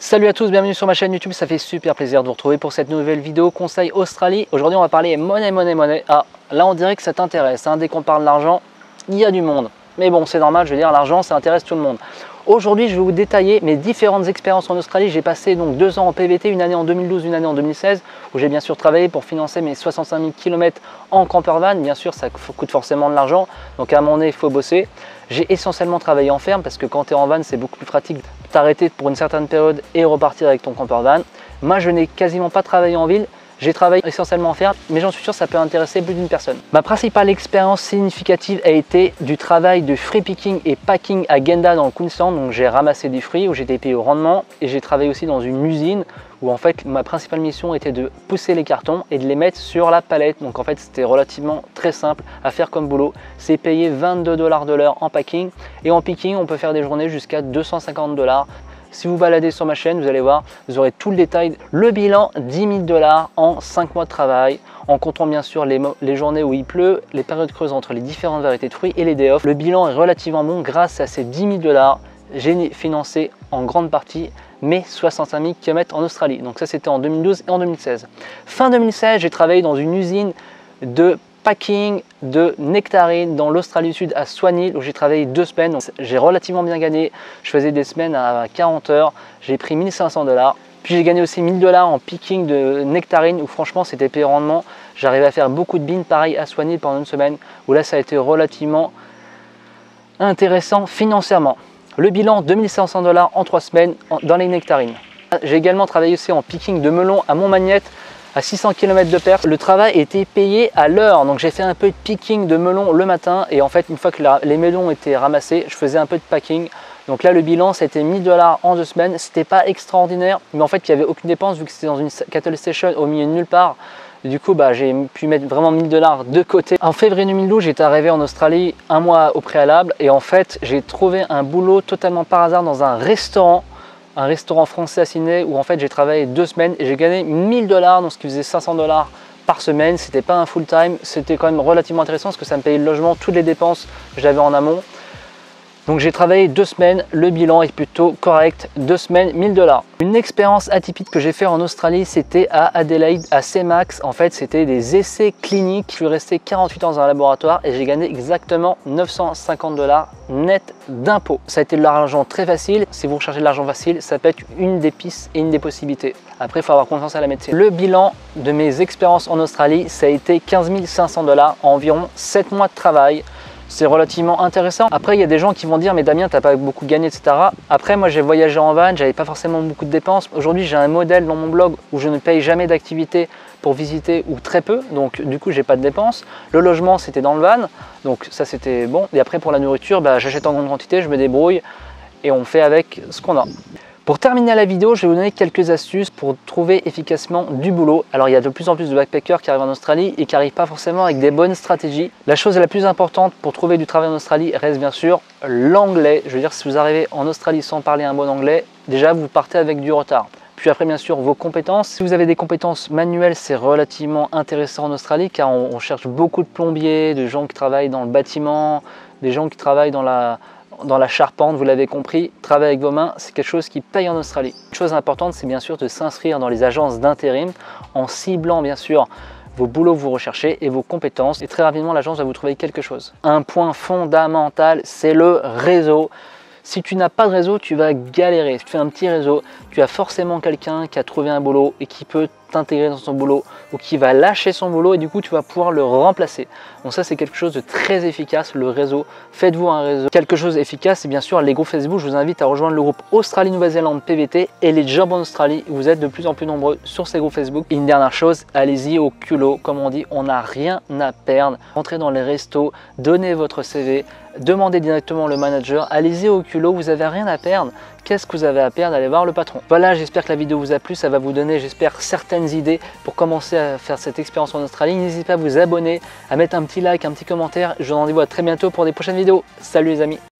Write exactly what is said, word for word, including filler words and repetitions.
Salut à tous, bienvenue sur ma chaîne YouTube, ça fait super plaisir de vous retrouver pour cette nouvelle vidéo conseil Australie. Aujourd'hui on va parler monnaie, monnaie, monnaie. Ah, là on dirait que ça t'intéresse, hein. Dès qu'on parle d'argent, il y a du monde. Mais bon, c'est normal, je veux dire, l'argent ça intéresse tout le monde. Aujourd'hui je vais vous détailler mes différentes expériences en Australie. J'ai passé donc deux ans en P V T, une année en deux mille douze, une année en deux mille seize, où j'ai bien sûr travaillé pour financer mes soixante-cinq mille kilomètres en campervan. Bien sûr ça coûte forcément de l'argent, donc à un moment donné il faut bosser. J'ai essentiellement travaillé en ferme parce que quand tu es en van c'est beaucoup plus pratique de t'arrêter pour une certaine période et repartir avec ton campervan. Moi je n'ai quasiment pas travaillé en ville. J'ai travaillé essentiellement en ferme, mais j'en suis sûr que ça peut intéresser plus d'une personne. Ma principale expérience significative a été du travail de free picking et packing à Genda dans le Queensland. Donc j'ai ramassé des fruits où j'étais payé au rendement, et j'ai travaillé aussi dans une usine où en fait ma principale mission était de pousser les cartons et de les mettre sur la palette. Donc en fait c'était relativement très simple à faire comme boulot. C'est payé vingt-deux dollars de l'heure en packing, et en picking on peut faire des journées jusqu'à deux cent cinquante dollars. Si vous baladez sur ma chaîne, vous allez voir, vous aurez tout le détail. Le bilan, dix mille dollars en cinq mois de travail, en comptant bien sûr les, les journées où il pleut, les périodes creuses entre les différentes variétés de fruits et les day off. Le bilan est relativement bon. Grâce à ces dix mille dollars, j'ai financé en grande partie mes soixante-cinq mille kilomètres en Australie. Donc ça c'était en deux mille douze et en deux mille seize. Fin deux mille seize, j'ai travaillé dans une usine de packing de nectarines dans l'Australie du Sud à Swan Hill, où j'ai travaillé deux semaines. J'ai relativement bien gagné. Je faisais des semaines à quarante heures. J'ai pris mille cinq cents dollars. Puis j'ai gagné aussi mille dollars en picking de nectarines, où franchement c'était payé rendement. J'arrivais à faire beaucoup de bines pareil à Swan Hill pendant une semaine, où là ça a été relativement intéressant financièrement. Le bilan, deux mille cinq cents dollars en trois semaines dans les nectarines. J'ai également travaillé aussi en picking de melons à Montmagnette, à six cents kilomètres de Perth. Le travail était payé à l'heure, donc j'ai fait un peu de picking de melons le matin, et en fait une fois que la, les melons étaient ramassés, je faisais un peu de packing. Donc là le bilan c'était mille dollars en deux semaines. C'était pas extraordinaire, mais en fait il n'y avait aucune dépense vu que c'était dans une cattle station au milieu de nulle part. Et du coup bah, j'ai pu mettre vraiment mille dollars de côté. En février deux mille douze, j'étais arrivé en Australie un mois au préalable, et en fait j'ai trouvé un boulot totalement par hasard dans un restaurant. Un restaurant français à Sydney, où en fait j'ai travaillé deux semaines et j'ai gagné mille dollars, donc ce qui faisait cinq cents dollars par semaine. C'était pas un full time, c'était quand même relativement intéressant parce que ça me payait le logement, toutes les dépenses que j'avais en amont. Donc j'ai travaillé deux semaines, le bilan est plutôt correct, deux semaines, mille dollars. Une expérience atypique que j'ai fait en Australie, c'était à Adelaide, à C max. En fait, c'était des essais cliniques. Je suis resté quarante-huit ans dans un laboratoire et j'ai gagné exactement neuf cent cinquante dollars net d'impôts. Ça a été de l'argent très facile. Si vous recherchez de l'argent facile, ça peut être une des pistes et une des possibilités. Après, il faut avoir confiance à la médecine. Le bilan de mes expériences en Australie, ça a été quinze mille cinq cents dollars, environ sept mois de travail. C'est relativement intéressant. Après, il y a des gens qui vont dire, mais Damien, t'as pas beaucoup gagné, et cetera. Après, moi, j'ai voyagé en van, j'avais pas forcément beaucoup de dépenses. Aujourd'hui, j'ai un modèle dans mon blog où je ne paye jamais d'activité pour visiter, ou très peu. Donc, du coup, j'ai pas de dépenses. Le logement, c'était dans le van. Donc, ça, c'était bon. Et après, pour la nourriture, bah, j'achète en grande quantité, je me débrouille et on fait avec ce qu'on a. Pour terminer la vidéo, je vais vous donner quelques astuces pour trouver efficacement du boulot. Alors il y a de plus en plus de backpackers qui arrivent en Australie et qui n'arrivent pas forcément avec des bonnes stratégies. La chose la plus importante pour trouver du travail en Australie reste bien sûr l'anglais. Je veux dire, si vous arrivez en Australie sans parler un bon anglais, déjà vous partez avec du retard. Puis après bien sûr vos compétences. Si vous avez des compétences manuelles, c'est relativement intéressant en Australie, car on, on cherche beaucoup de plombiers, de gens qui travaillent dans le bâtiment, des gens qui travaillent dans la... dans la charpente, vous l'avez compris, travailler avec vos mains, c'est quelque chose qui paye en Australie. Une chose importante, c'est bien sûr de s'inscrire dans les agences d'intérim en ciblant bien sûr vos boulots que vous recherchez et vos compétences, et très rapidement l'agence va vous trouver quelque chose. Un point fondamental, c'est le réseau. Si tu n'as pas de réseau, tu vas galérer. Si tu fais un petit réseau, tu as forcément quelqu'un qui a trouvé un boulot et qui peut t'intégrer dans son boulot, ou qui va lâcher son boulot et du coup tu vas pouvoir le remplacer. Donc ça c'est quelque chose de très efficace, le réseau. Faites-vous un réseau. Quelque chose d'efficace, c'est bien sûr les groupes Facebook. Je vous invite à rejoindre le groupe Australie-Nouvelle-Zélande P V T et les jobs en Australie. Vous êtes de plus en plus nombreux sur ces groupes Facebook. Et une dernière chose, allez-y au culot, comme on dit, on n'a rien à perdre. Rentrez dans les restos, donnez votre C V, demandez directement le manager, allez-y au culot, vous n'avez rien à perdre. Qu'est-ce que vous avez à perdre? Allez voir le patron. Voilà, j'espère que la vidéo vous a plu, ça va vous donner, j'espère, certaines idées pour commencer à faire cette expérience en Australie. N'hésitez pas à vous abonner, à mettre un petit like, un petit commentaire. Je vous donne rendez-vous à très bientôt pour des prochaines vidéos. Salut les amis!